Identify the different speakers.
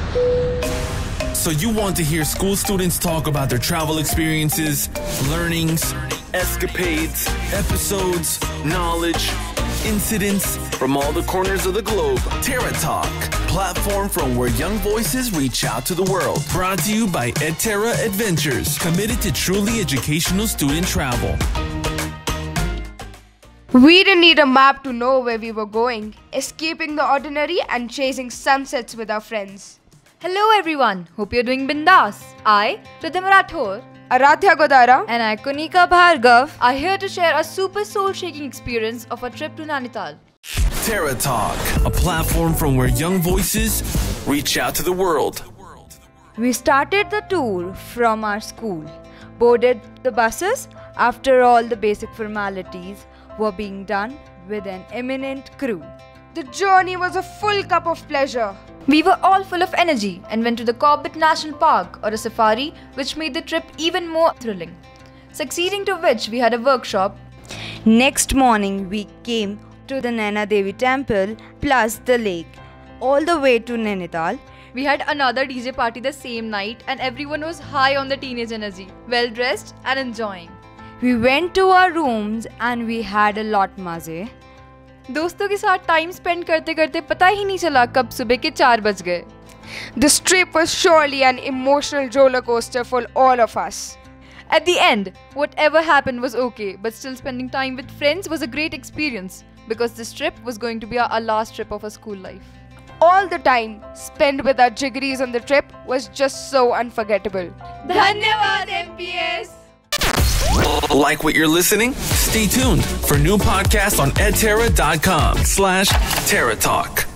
Speaker 1: So you want to hear school students talk about their travel experiences, learnings, escapades, episodes, knowledge, incidents from all the corners of the globe. Terra Talk, platform from where young voices reach out to the world. Brought to you by EdTerra Adventures, committed to truly educational student travel.
Speaker 2: We didn't need a map to know where we were going, escaping the ordinary and chasing sunsets with our friends.
Speaker 3: Hello everyone, hope you're doing bindas. I, Ridhima Rathore,
Speaker 2: Aradhya Godara,
Speaker 3: and I, Kunika Bhargav, are here to share a super soul-shaking experience of a trip to Nainital.
Speaker 1: Terra Talk, a platform from where young voices reach out to the world.
Speaker 4: We started the tour from our school, boarded the buses after all the basic formalities were being done with an eminent crew.
Speaker 2: The journey was a full cup of pleasure.
Speaker 3: We were all full of energy and went to the Corbett National Park or a safari, which made the trip even more thrilling. Succeeding to which we had a workshop.
Speaker 4: Next morning we came to the Naina Devi temple plus the lake, all the way to Nainital.
Speaker 3: We had another DJ party the same night and everyone was high on the teenage energy, well dressed and enjoying.
Speaker 4: We went to our rooms and we had a lot maze.
Speaker 3: दोस्तों के साथ time spend करते करते पता ही नहीं चला कब सुबह के 4 बज गए.
Speaker 2: This trip was surely an emotional roller coaster for all of us.
Speaker 3: At the end, whatever happened was okay, but still spending time with friends was a great experience because this trip was going to be our last trip of our school life.
Speaker 2: All the time spent with our jiggeries on the trip was just so unforgettable.
Speaker 3: Dhanyavad MPS!
Speaker 1: Like what you're listening? Stay tuned for new podcasts on edterra.com/Terra Talk.